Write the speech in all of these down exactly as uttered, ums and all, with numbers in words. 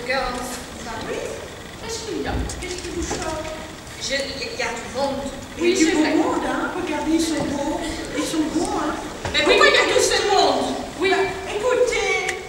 quinze. Bah oui. Qu'est-ce qu'il y a? Qu'est-ce qui vous choque? Il y a du monde. Oui, c'est vrai. Monde, hein. Regardez, ils sont beaux. Ils sont beaux, hein. Mais pourquoi il y a tout ce monde? Oui. Bah, écoutez,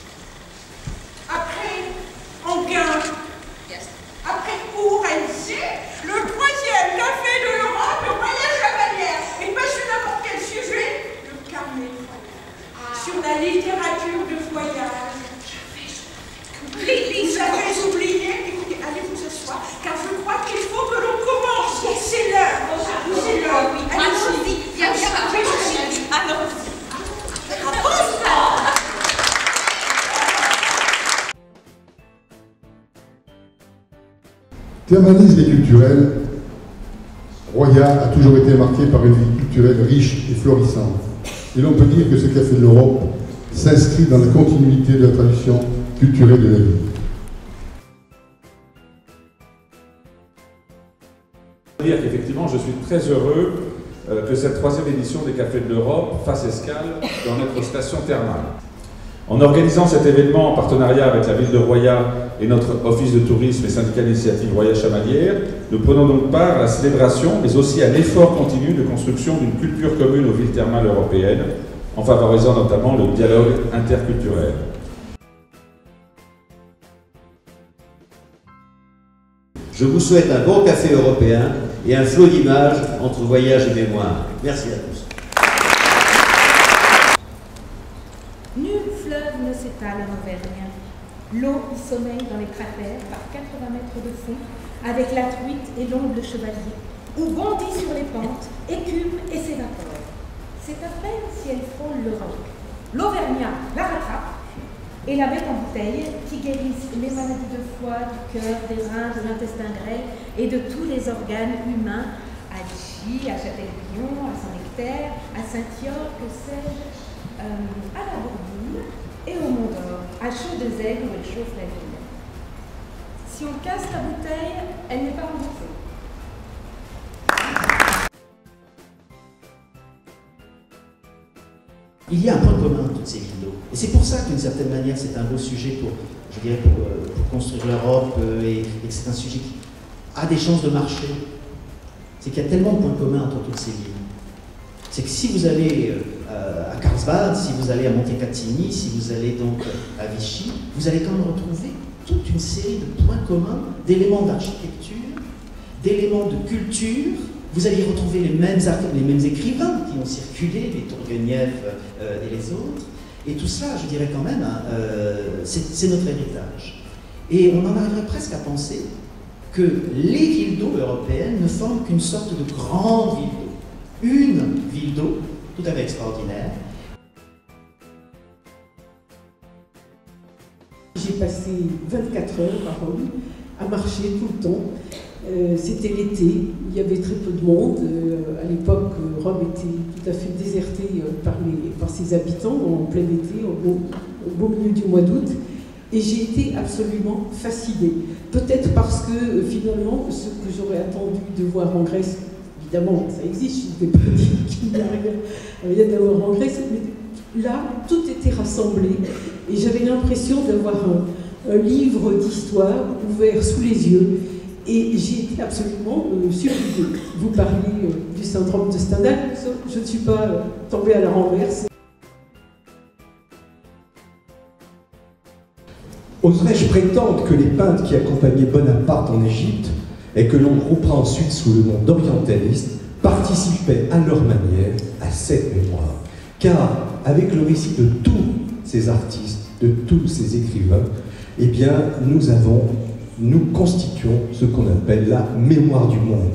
après, on gagne. Yes. Après Ourense, le troisième café de l'Europe, le voyage chevalière. Et pas sur n'importe quel sujet, le carnet de voyage. Ah. Sur la littérature de voyage. Vous avez oublié, écoutez, allez vous asseoir, car je crois qu'il faut que l'on commence. C'est l'heure. C'est l'heure. Oui, allons-y. Viens, viens, allons-y. Thermalise les culturels, Roya a toujours été marqué par une vie culturelle riche et florissante. Et l'on peut dire que ce Café de l'Europe s'inscrit dans la continuité de la tradition culturelle de la ville. Je veux dire qu'effectivement, je suis très heureux euh, que cette troisième édition des Cafés de l'Europe fasse escale dans notre station thermale. En organisant cet événement en partenariat avec la ville de Roya et notre office de tourisme et syndicat d'initiative Roya Chamalières, nous prenons donc part à la célébration, mais aussi à l'effort continu de construction d'une culture commune aux villes thermales européennes, en favorisant notamment le dialogue interculturel. Je vous souhaite un bon café européen et un flot d'images entre voyage et mémoire. Merci à tous. Nul fleuve ne s'étale en Auvergne. L'eau y sommeille dans les cratères par quatre-vingts mètres de fond, avec la truite et l'ongle chevalier, ou bondit sur les pentes, écume et s'évapore. C'est à peine si elle frôle le roc. L'Auvergnat la rattrape et la met en bouteille, qui guérissent les maladies de foie, du cœur, des reins, de l'intestin grêle et de tous les organes humains, à Vichy, à Châtellerault, à Saint-Nectaire, à Saint-Yor, que sais-je, euh, à la Bourgogne et au Mont-d'Or, à Chaux-de-Zègre où elle chauffe la ville. Si on casse la bouteille, elle n'est pas remboursée. Il y a un point commun à toutes ces villes d'eau. Et c'est pour ça, d'une certaine manière, c'est un beau sujet pour, je dirais, pour, pour construire l'Europe et, et que c'est un sujet qui a des chances de marcher. C'est qu'il y a tellement de points communs entre toutes ces villes. C'est que si vous allez euh, à Carlsbad, si vous allez à Montecatini, si vous allez donc à Vichy, vous allez quand même retrouver toute une série de points communs, d'éléments d'architecture, d'éléments de culture. Vous allez retrouver les mêmes, les mêmes écrivains qui ont circulé, les Tourguenieff euh, et les autres. Et tout ça, je dirais quand même, hein, euh, c'est notre héritage. Et on en arriverait presque à penser que les villes d'eau européennes ne forment qu'une sorte de grande ville d'eau. Une ville d'eau tout à fait extraordinaire. J'ai passé vingt-quatre heures à Rome, à marcher tout le temps. Euh, C'était l'été, il y avait très peu de monde. Euh, à l'époque, Rome était tout à fait désertée euh, par, les, par ses habitants en plein été, au beau, au beau milieu du mois d'août. Et j'ai été absolument fascinée. Peut-être parce que euh, finalement, ce que j'aurais attendu de voir en Grèce, évidemment, ça existe, je ne vais pas dire qu'il n'y a rien, rien à voir en Grèce, mais là, tout était rassemblé. Et j'avais l'impression d'avoir un, un livre d'histoire ouvert sous les yeux. Et j'ai été absolument euh, subjuguée. Vous parlez euh, du syndrome de Stendhal, je ne suis pas euh, tombée à la renverse. Oserais-je prétendre que les peintres qui accompagnaient Bonaparte en Égypte, et que l'on groupera ensuite sous le nom d'orientalistes, participaient à leur manière à cette mémoire? Car avec le récit de tous ces artistes, de tous ces écrivains, eh bien, nous avons nous constituons ce qu'on appelle la mémoire du monde.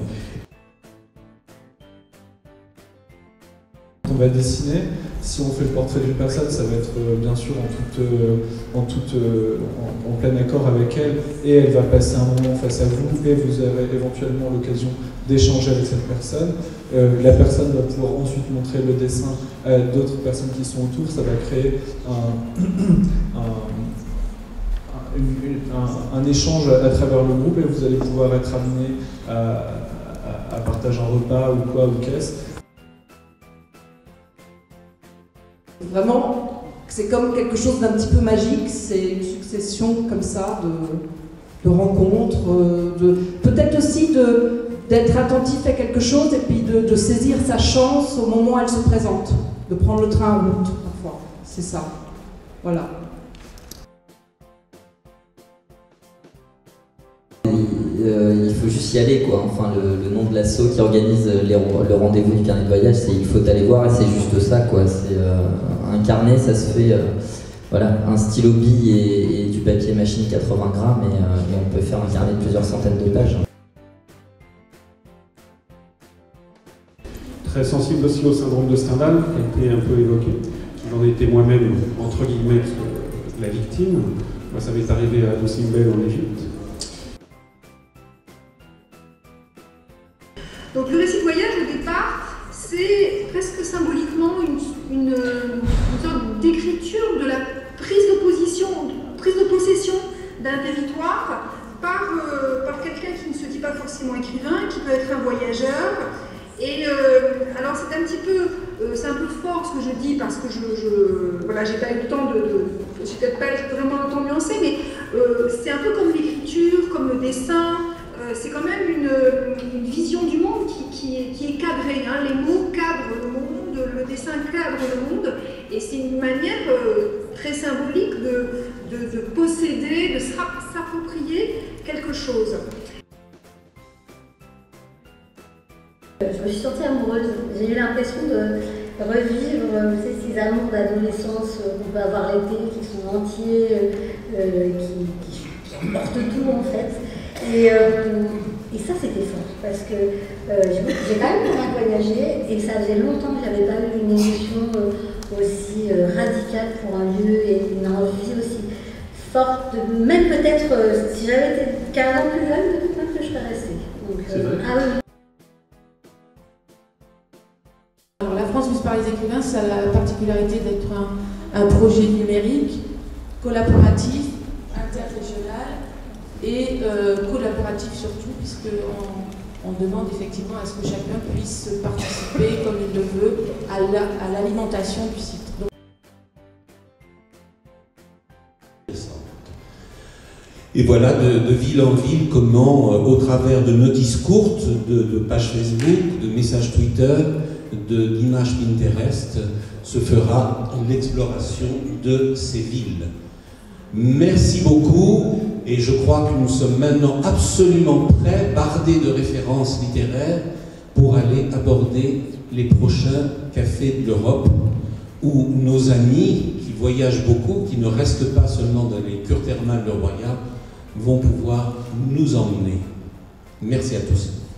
On va dessiner, si on fait le portrait d'une personne, ça va être euh, bien sûr en, toute, euh, en, toute, euh, en, en plein accord avec elle, et elle va passer un moment face à vous, et vous aurez éventuellement l'occasion d'échanger avec cette personne. Euh, la personne va pouvoir ensuite montrer le dessin à d'autres personnes qui sont autour, ça va créer un, un Une, une, un, un échange à travers le groupe et vous allez pouvoir être amené à, à, à partager un repas ou quoi ou qu'est-ce. Vraiment, c'est comme quelque chose d'un petit peu magique, c'est une succession comme ça de, de rencontres, de, peut-être aussi d'être attentif à quelque chose et puis de, de saisir sa chance au moment où elle se présente, de prendre le train en route parfois, c'est ça, voilà. Euh, il faut juste y aller, quoi. Enfin, le, le nom de l'asso qui organise les, le rendez-vous du carnet de voyage, c'est il faut aller voir, et c'est juste ça, quoi. C'est euh, un carnet, ça se fait, euh, voilà, un stylo bille et, et du papier machine quatre-vingts grammes, et, euh, et on peut faire un carnet de plusieurs centaines de pages. Très sensible aussi au syndrome de Stendhal, qui a été un peu évoqué. J'en ai été moi-même, entre guillemets, la victime. Moi, ça m'est arrivé à Doussimbel en Égypte. Donc le récit de voyage, au départ, c'est presque symboliquement une, une, une sorte d'écriture de la prise de position, prise de possession d'un territoire par, euh, par quelqu'un qui ne se dit pas forcément écrivain, qui peut être un voyageur. Et euh, alors c'est un petit peu, euh, c'est un peu fort ce que je dis parce que je, je voilà, j'ai pas eu le temps de, de j'ai peut-être pas vraiment le temps de nuancer, mais euh, c'est un peu comme l'écriture, comme le dessin. Euh, c'est quand même une, une vision du monde qui, qui, est, qui est cadrée. Hein. Les mots cadrent le monde, le dessin cadre le monde, et c'est une manière euh, très symbolique de, de, de posséder, de s'approprier quelque chose. Je me suis sentie amoureuse. J'ai eu l'impression de revivre vous savez, ces amours d'adolescence qu'on peut avoir l'été, qui sont entiers, euh, qui, qui, qui emportent tout en fait. Et, euh, et ça c'était fort, parce que euh, j'ai quand même bien voyagé, et ça faisait longtemps que je n'avais pas eu une émotion euh, aussi euh, radicale pour un lieu, et une envie aussi forte, de, même peut-être, euh, si j'avais été quinze ans plus jeune, peut-être même que je serais restée. Donc, euh, ah oui. Alors, la France Muse par les écrivains, ça a la particularité d'être un, un projet numérique, collaboratif, interrégional, et euh, collaboratif surtout, puisqu'on on demande effectivement à ce que chacun puisse participer comme il le veut à l'alimentation du site. Donc... Et voilà, de, de ville en ville, comment, euh, au travers de notices courtes, de, de pages Facebook, de messages Twitter, d'images Pinterest, se fera l'exploration de ces villes. Merci beaucoup, et je crois que nous sommes maintenant absolument prêts, bardés de références littéraires, pour aller aborder les prochains cafés de l'Europe, où nos amis qui voyagent beaucoup, qui ne restent pas seulement dans les cures thermales de Roya, vont pouvoir nous emmener. Merci à tous.